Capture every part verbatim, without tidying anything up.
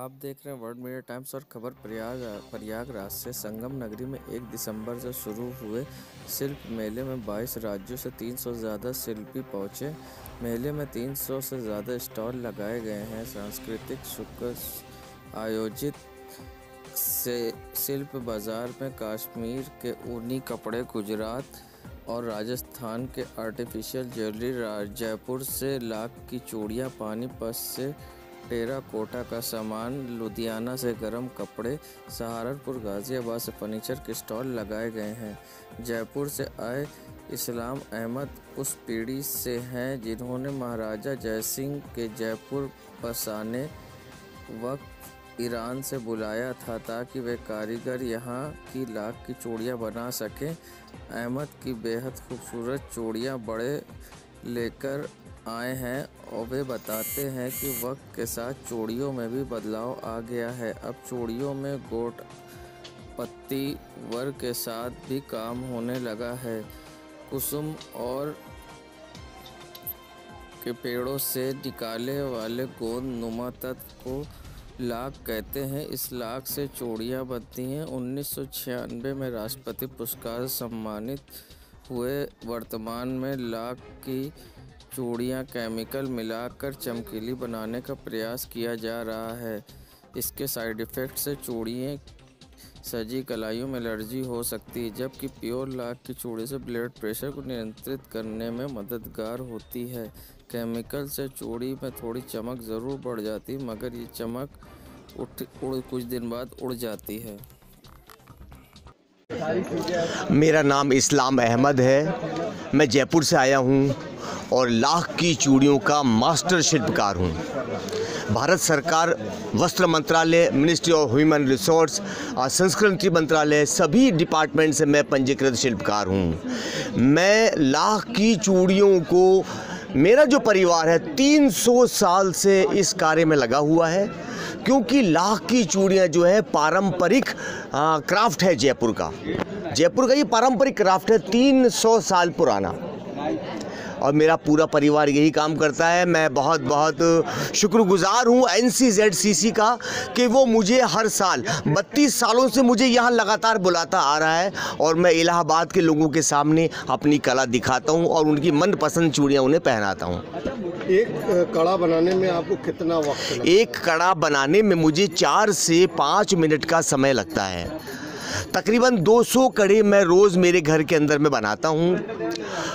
आप देख रहे हैं वर्ल्ड मीडिया टाइम्स और खबर प्रयाग प्रयागराज से। संगम नगरी में एक दिसंबर से शुरू हुए शिल्प मेले में बाईस राज्यों से तीन सौ से ज़्यादा शिल्पी पहुंचे। मेले में तीन सौ से ज़्यादा स्टॉल लगाए गए हैं। सांस्कृतिक शुल्क आयोजित से शिल्प बाजार में कश्मीर के ऊनी कपड़े, गुजरात और राजस्थान के आर्टिफिशियल ज्वेलरी, जयपुर से लाख की चूड़ियाँ, पानीपत से टेराकोटा का सामान, लुधियाना से गर्म कपड़े, सहारनपुर, गाजियाबाद से फर्नीचर के स्टॉल लगाए गए हैं। जयपुर से आए इस्लाम अहमद उस पीढ़ी से हैं जिन्होंने महाराजा जयसिंह के जयपुर बसाने वक्त ईरान से बुलाया था ताकि वे कारीगर यहाँ की लाख की चूड़ियाँ बना सकें। अहमद की बेहद खूबसूरत चूड़ियाँ बड़े लेकर आए हैं और वे बताते हैं कि वक्त के साथ चूड़ियों में भी बदलाव आ गया है। अब चूड़ियों में गोट पत्ती वर्क के साथ भी काम होने लगा है। कुसुम और के पेड़ों से निकाले वाले गोंद नुमा तत्व को लाख कहते हैं। इस लाख से चूड़ियाँ बनती हैं। उन्नीस सौ छियानवे में राष्ट्रपति पुरस्कार सम्मानित हुए। वर्तमान में लाख की चूड़ियाँ केमिकल मिलाकर चमकीली बनाने का प्रयास किया जा रहा है। इसके साइड इफ़ेक्ट से चूड़ियों सजी कलाइयों में एलर्जी हो सकती है, जबकि प्योर लाख की चूड़ी से ब्लड प्रेशर को नियंत्रित करने में मददगार होती है। केमिकल से चूड़ी में थोड़ी चमक ज़रूर बढ़ जाती है, मगर ये चमक उठ उड़ कुछ दिन बाद उड़ जाती है। मेरा नाम इस्लाम अहमद है। मैं जयपुर से आया हूँ और लाख की चूड़ियों का मास्टर शिल्पकार हूँ। भारत सरकार, वस्त्र मंत्रालय, मिनिस्ट्री ऑफ ह्यूमन रिसोर्स, संस्कृति मंत्रालय, सभी डिपार्टमेंट से मैं पंजीकृत शिल्पकार हूँ। मैं लाख की चूड़ियों को, मेरा जो परिवार है तीन सौ साल से इस कार्य में लगा हुआ है, क्योंकि लाख की चूड़ियाँ जो है पारंपरिक क्राफ्ट है जयपुर का। जयपुर का ये पारंपरिक क्राफ्ट है, तीन सौ साल पुराना, और मेरा पूरा परिवार यही काम करता है। मैं बहुत बहुत शुक्रगुजार हूँ एन सी जेड सी सी का कि वो मुझे हर साल बत्तीस सालों से मुझे यहाँ लगातार बुलाता आ रहा है और मैं इलाहाबाद के लोगों के सामने अपनी कला दिखाता हूँ और उनकी मनपसंद चूड़ियाँ उन्हें पहनाता हूँ। एक कड़ा बनाने में आपको कितना वक्त लगता है? एक कड़ा बनाने में मुझे चार से पाँच मिनट का समय लगता है। तकरीबन दो सौ कड़े मैं रोज़ मेरे घर के अंदर में बनाता हूँ।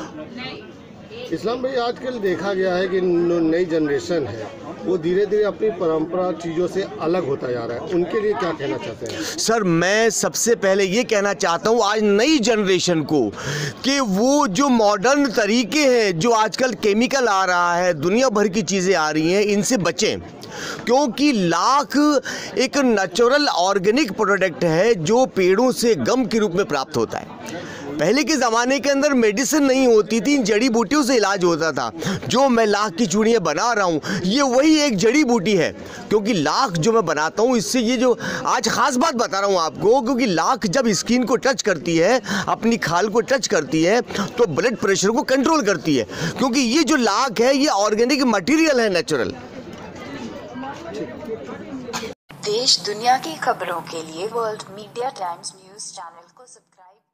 इस्लाम भाई, आजकल देखा गया है कि नई जनरेशन है वो धीरे धीरे अपनी परंपरा चीज़ों से अलग होता जा रहा है, उनके लिए क्या कहना चाहते हैं? सर, मैं सबसे पहले ये कहना चाहता हूँ आज नई जनरेशन को कि वो जो मॉडर्न तरीके हैं, जो आजकल केमिकल आ रहा है, दुनिया भर की चीज़ें आ रही हैं, इनसे बचें, क्योंकि लाख एक नेचुरल ऑर्गेनिक प्रोडक्ट है जो पेड़ों से गम के रूप में प्राप्त होता है। पहले के ज़माने के अंदर मेडिसिन नहीं होती थी, जड़ी बूटियों से इलाज होता था। जो मैं लाख की चूड़ियाँ बना रहा हूँ ये वही एक जड़ी बूटी है, क्योंकि लाख जो मैं बनाता हूँ इससे, ये जो आज ख़ास बात बता रहा हूँ आपको, क्योंकि लाख जब स्किन को टच करती है, अपनी खाल को टच करती है, तो ब्लड प्रेशर को कंट्रोल करती है, क्योंकि ये जो लाख है ये ऑर्गेनिक मटीरियल है, नेचुरल। देश दुनिया की खबरों के लिए world media times news channel को सब्सक्राइब